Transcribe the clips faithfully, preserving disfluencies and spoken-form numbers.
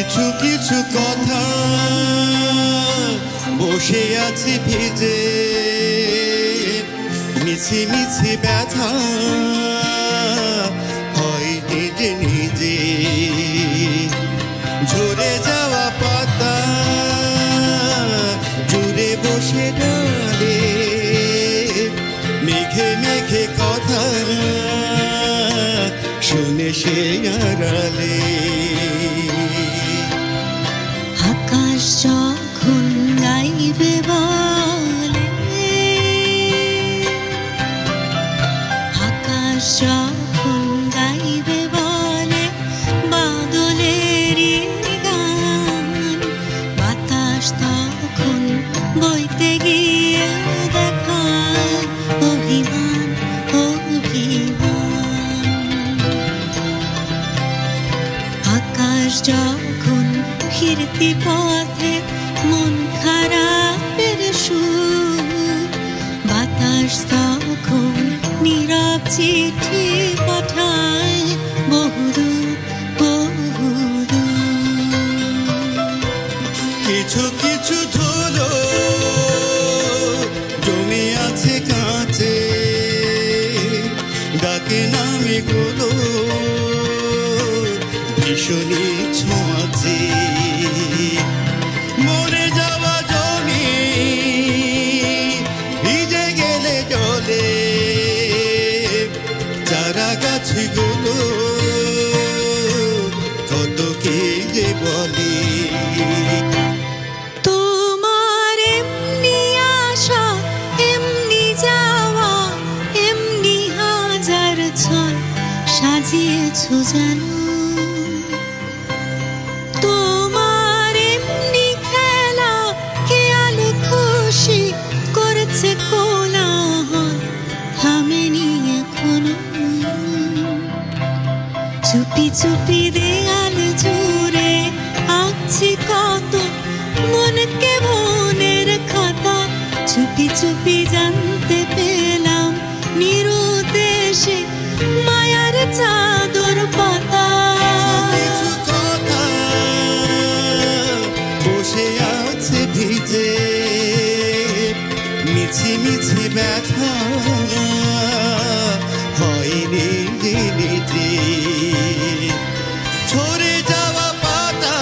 কিছু কিছু কথা বসে আছে ভিজে, মিছি মিছি ব্যথা হয় নিজে নিজে। ঝরে যাওয়া পাতা জুড়ে বসে ডালে, মেঘে মেঘে কথা শুনে সে আড়ালে। আকাশ যখন গাইবে বলে, আকাশ যখন গাইবে বলে বাদলেরই গান, বাতাস তখন বইতে গিয়ে দেখায় অভিমান অভিমান। আকাশ যখন ফিরতি পথে মন খারাপের সুর, বাতাস তখন নীরব চিঠি পাঠায় বহুদূর বহুদূর। কিছু কিছু ধুলো জমে আছে কাছে, ডাকে নামে গুলো ভীষণই ছোঁয়াছে। মরে যাওয়া জমি ভিজে গেলে জলে, চারা গাছগুলো কত কে যে বলে। তোমার এমনি আসা এমনি যাওয়া, এমনি হাজার ছয় সাজিয়েছ যেন। তোমার এমনি খেলা খেয়াল খুশি করেছে কোলাহল, থামেনি এখনো। চুপি চুপি দেয়াল জুড়ে আঁকছি কত মনকে মনের খাতা, চুপি চুপি জানতে পেলাম নিরুদ্দেশে মায়ার চাদর পাতা। কিছু কথা বসে আছে ভিজে, মিছি মিছি ব্যথা হয় নিজে নিজে। ঝরে যাওয়া পাতা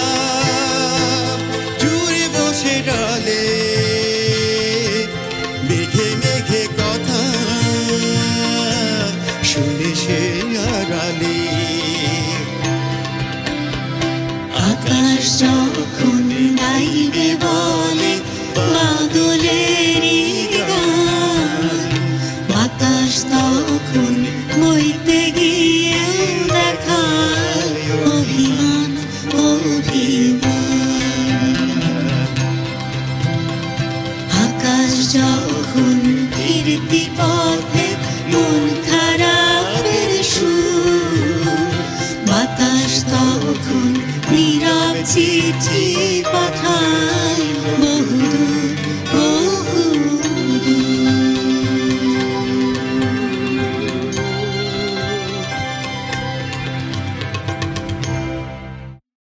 জুড়ে বসে ডালে, মেঘে মেঘে কথা শুনে সে আড়ালে। আকাশ যখন গাইবে বলে বাদলেরই গান, বাতাস তখন বইতে গিয়ে দেখায় অভিমান অভিমান। আকাশ যখন ফিরতি পথে মন খারাপের সুর, বাতাস তখন নীরব চিঠি